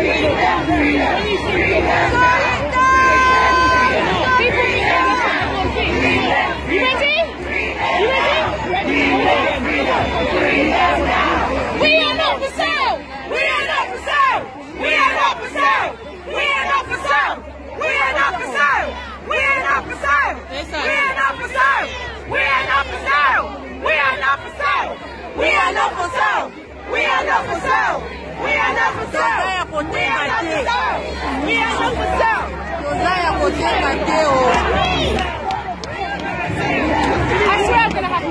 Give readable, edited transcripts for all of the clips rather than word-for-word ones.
I swear I'm gonna have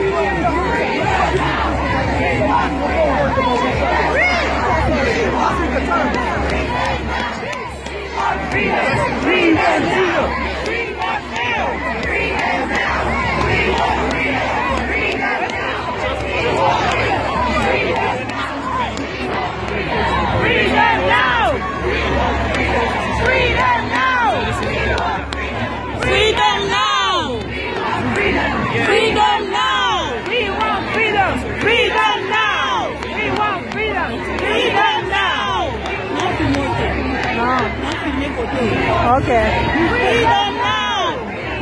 Okay. freedom now!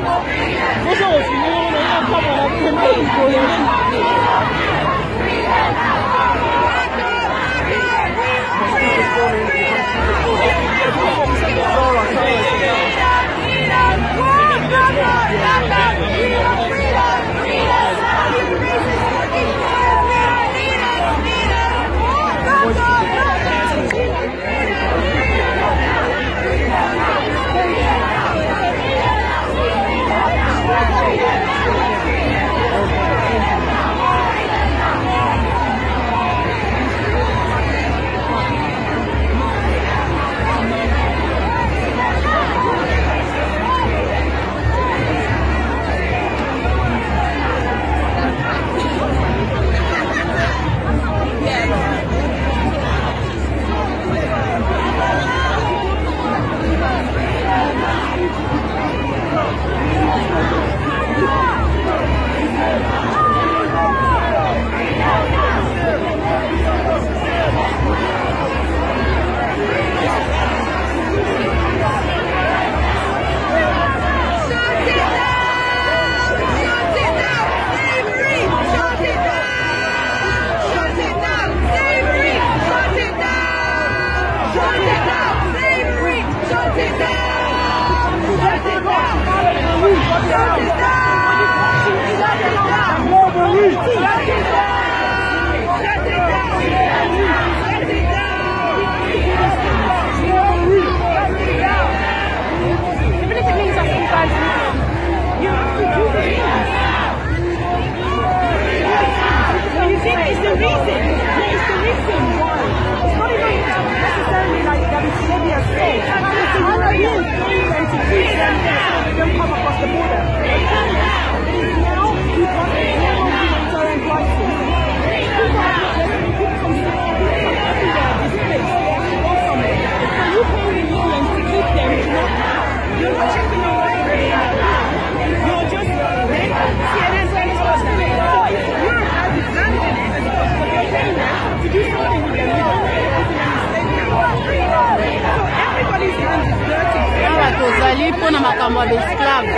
Pour makambo d'esclave.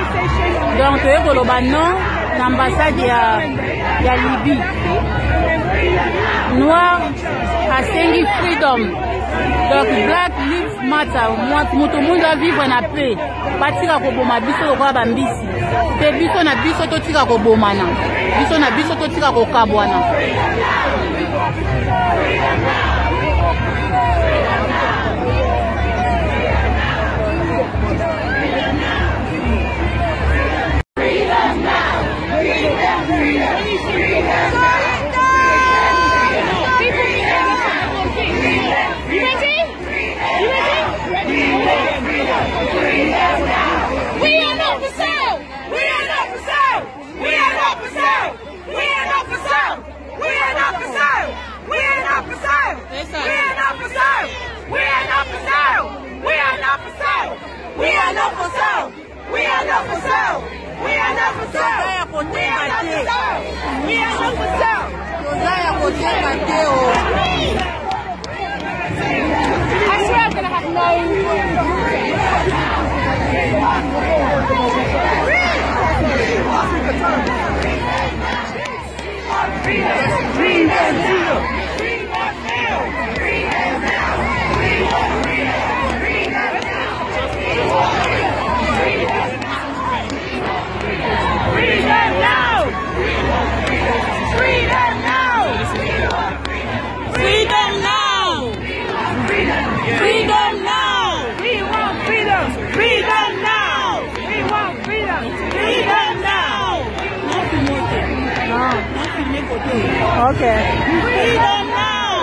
Donc ekoloba non na ambassade ya Libye. Noir asengi freedom. Donc Black Lives Matter. Moto mundu a vivre na paix. Batika koboma biso lokola bambisi. Te biso na biso totika kobomana. Biso na biso totika kokabwana. We are not for sale. Okay. Freedom now!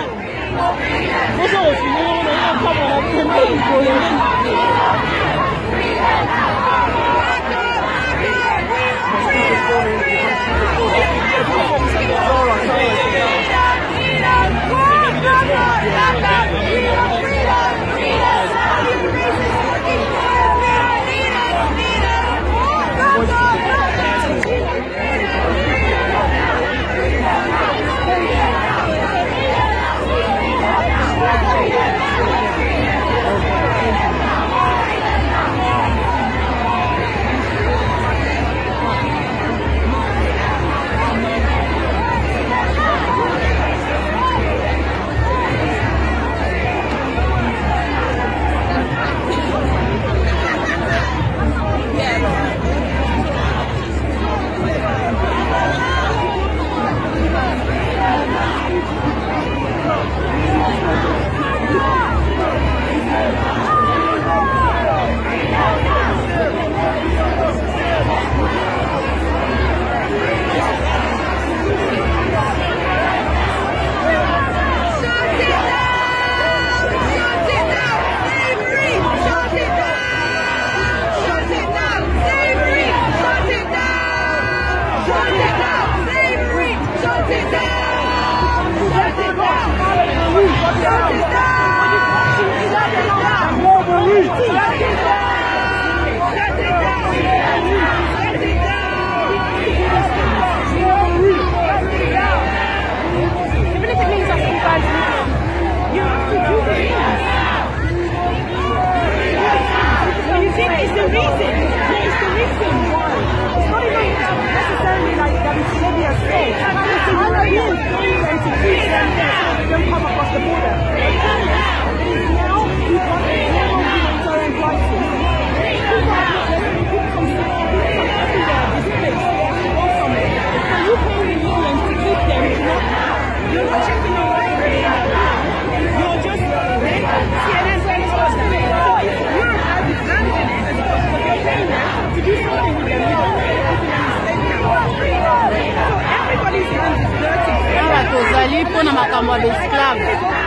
Pour na makambo d'esclave.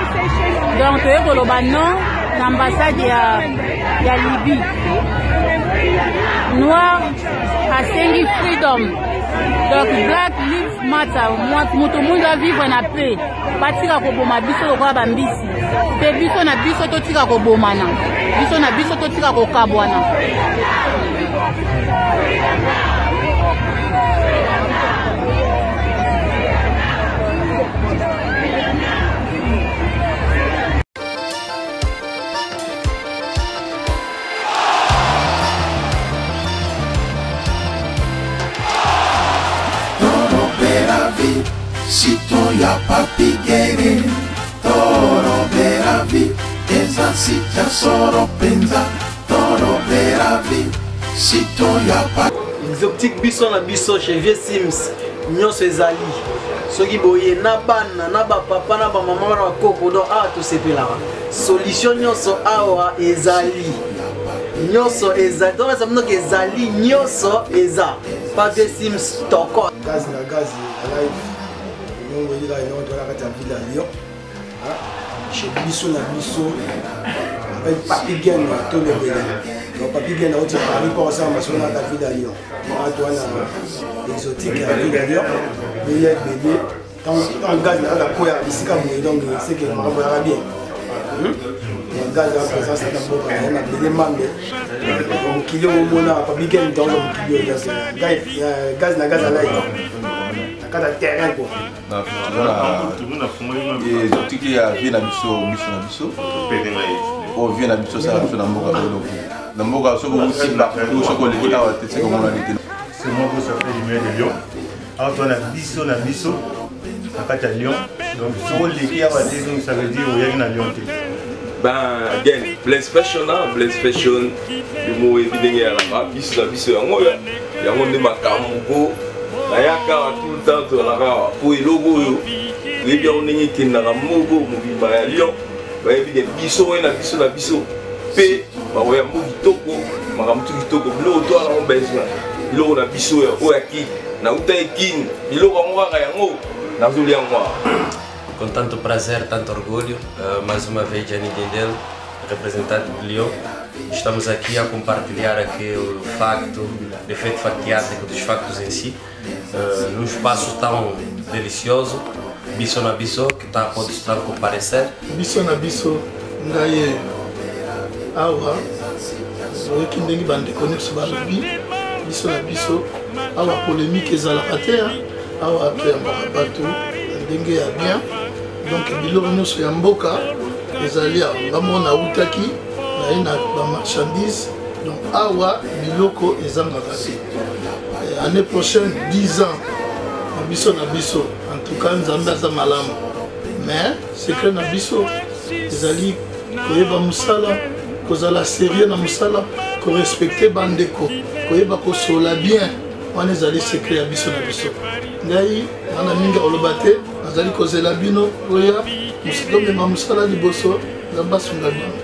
Donc ekoloba non na ambassade ya Libye. Noir asengi freedom. Donc Black Lives Matter. Moto mundu a vivre na paix. Batika koboma biso lokola bambisi. Te biso na biso totika kobomana. Biso na biso totika kokabwana. Sito ya papigere toro beravi eza sita soro penza toro beravi sito ya pa exotique biso na biso chez Vieux Sims nyonso ezali soki boye na bana na ba papa na ba mama na bakoko do a to sepelaka solution nyonso awa ezali nyonso ezali donc ça veut dire que ezali nyonso eza pas Vieux Sims toko gaz na gaz live on va dire là on doit la ville à Lyon chez biso na biso avec papi gain to le bébé donc papi gain au Paris pour ça ma sona la ville à Lyon on doit na exotique à ville à Lyon bébé tant gaz na la koya isika mo donc c'est que on va bien gaz la présence na boka na bébé mambe donc kilo mona papi gain dans le kilo gaz na gaz à live cada terrain quoi. Voilà. Et exotique ya vie na biso na biso. revient na biso ça na mboka loko na mboka soko simba tout soko le awa te c'est comme on a dit c'est moi qui ça fait du meilleur de Lyon alors na biso na kata Lyon donc soko le awa te donc ça veut dire oya na Lyon te. Ben again Blaze Fashion le mot évidemment là biso yango nde makambo nayaka tout le temps tolaka po eloko oyo oyebi yango ndenge ekendaka moko mobimba ya Lyon bayebi de biso oyo na biso mpe bakoya mbo kitoko makambo tu kitoko biloko to alango besoin biloko na biso oyo akini nauta ekini biloko yango kaka yango nazolia yango. Com tanto prazer, tanto orgulho, mais uma vez Gianni Dendel, representante de Lyon. Estamos aqui a compartilhar aqui o facto, o efeito factiático dos factos em si, num espaço tão delicioso, Biso na Biso, que está a poder comparecer. Biso na Biso, ngai awa, o que ninguém vai reconhecer balobi, Biso na Biso, awa polémique ezalaka te, awa pe ambaka bato, ndenge ya bien. Donc biloko nyonso ya mboka ezali ngamona utaki na ba marchandise donc awa biloko ezangaka te. Année prochaine 10 ans na biso en tout cas nzambe aza malamu mais secret na biso ezali koyeba musala kozala sérieux na musala korespecte bandeko koyeba kosola bien wana ezali secret ya biso na biso. Ngai wana mingi oloba te nazali kozela bino oya musika mema musala liboso nzambe asunga bino.